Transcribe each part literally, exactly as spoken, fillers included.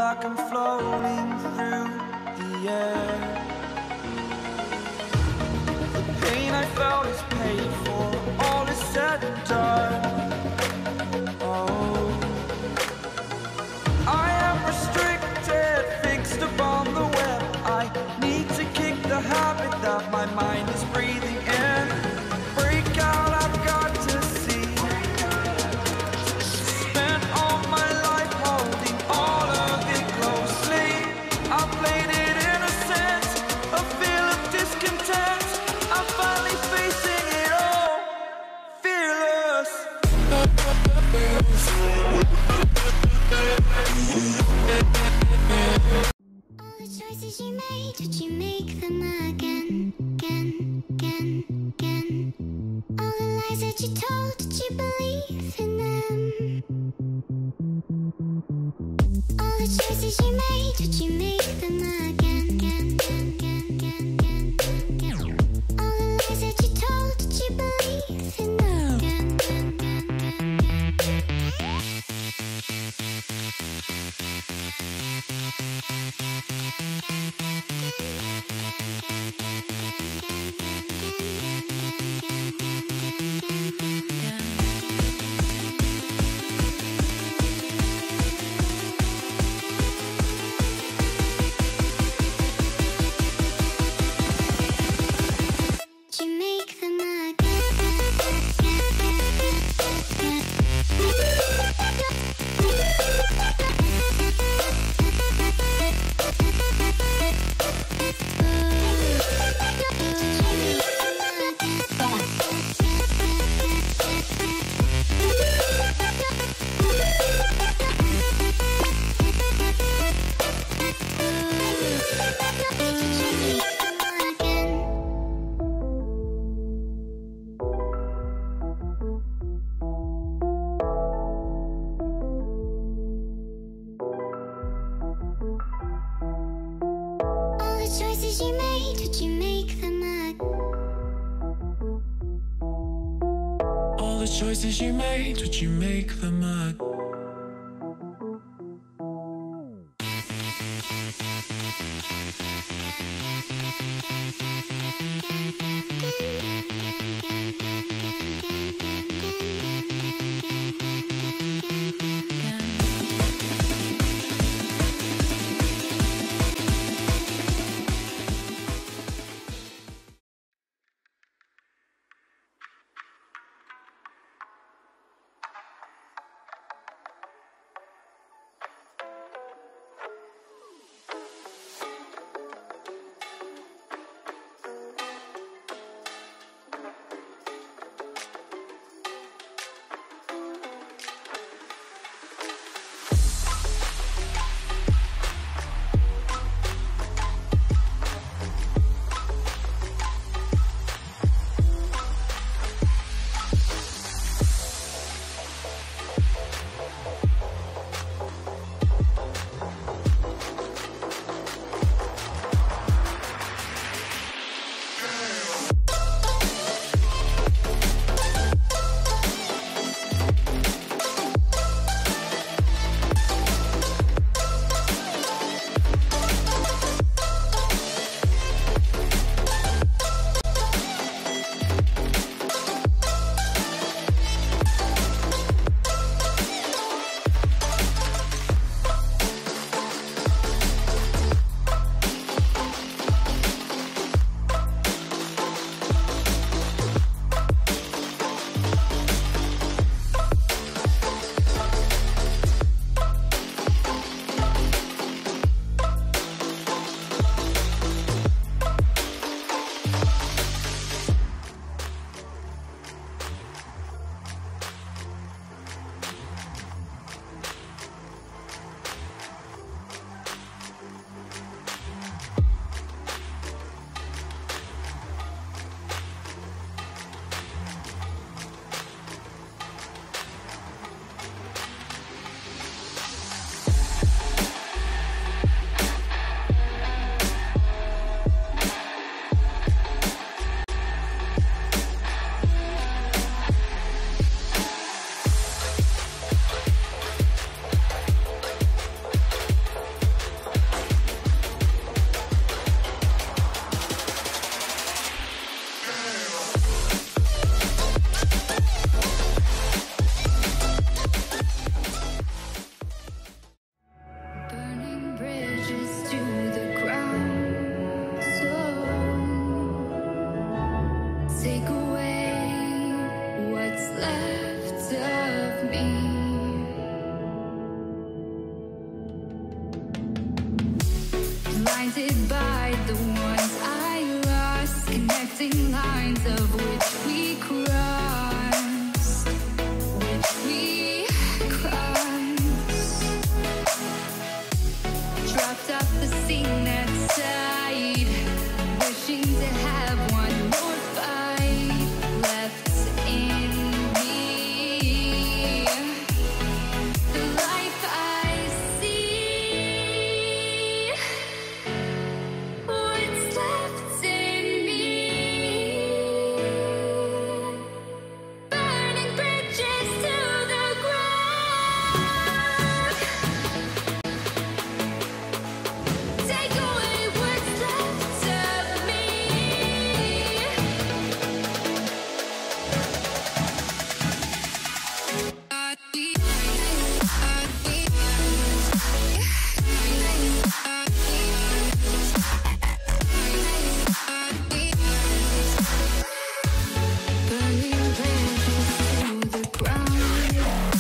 like I'm floating through the air. The pain I felt is paid for, all is said and done. Oh, I am restricted, fixed upon the web. I need to kick the habit that my mind is breathing in. Break out, I've got to see. Spent all my life holding all of it closely. I played it innocent, a feel of discontent. I'm finally facing it all, fearless. All the choices you made, did you make them again, again, again, again? All the lies that you told, did you believe in them? All the choices you made, did you make them again, again, again, again, again, again? All the lies that you told, did you believe in them? Again, again, again, again, again. Did you make them choices you made, did you make them again? All the choices you made, did you make them again? blinded by the ones I lost, connecting lines of which we crossed, which we crossed. Dropped off the scene at side, wishing to have one more fight left in me. The life I see, what's left in me. Burning bridges to the ground. Take away what's left of me. Burning bridges to the ground.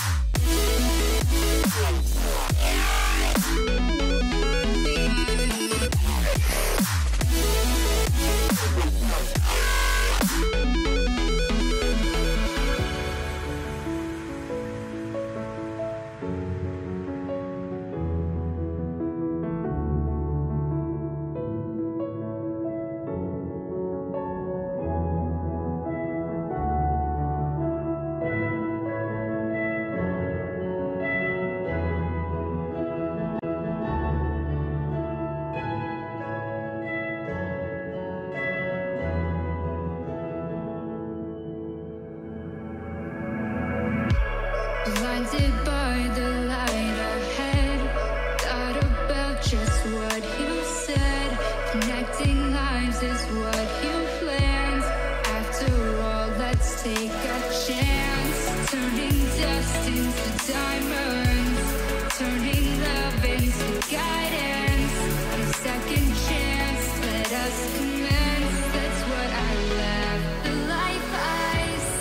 Blinded by the light ahead, thought about just what you said. Connecting lives is what you planned. After all, let's take a chance. Turning dust into diamonds, turning love into guidance. A second chance, let us commence. That's what I left. The life I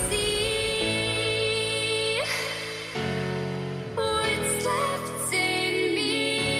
see, what's left in me.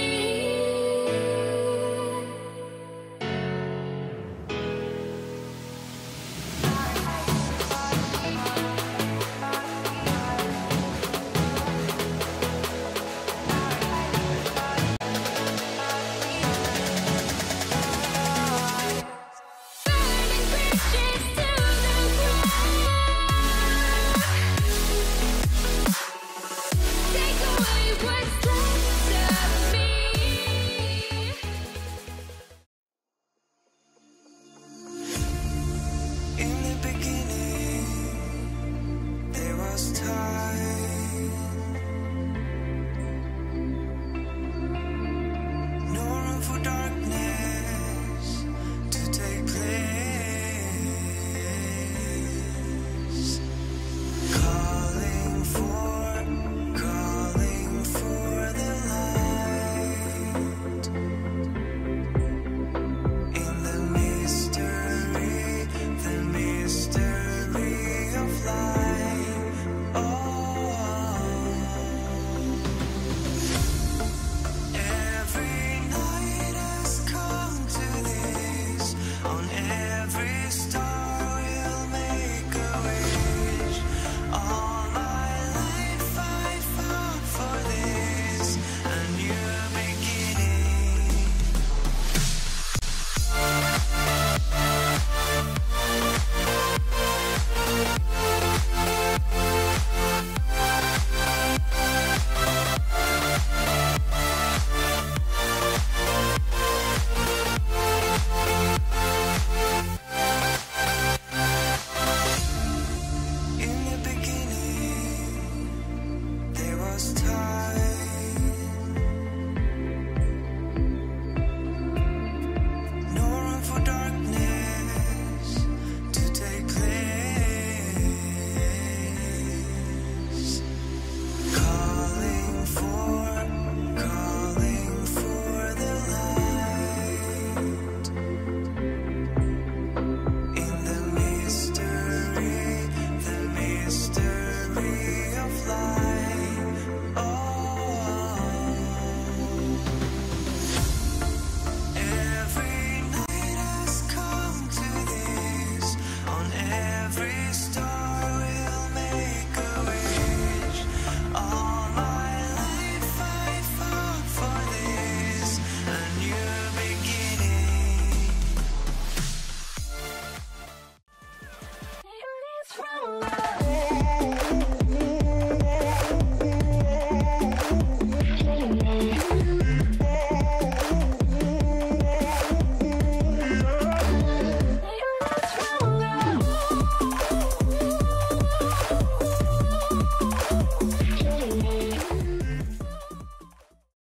Burning bridges to the ground. Take away what's left of me. In the beginning, there was time. No room for darkness to take place. Calling for, calling for the light. In the mystery, the mystery of life. Oh, every night has come to this. On every star we'll make a wish. All my life I fought for this, a new beginning. In the beginning, there was time.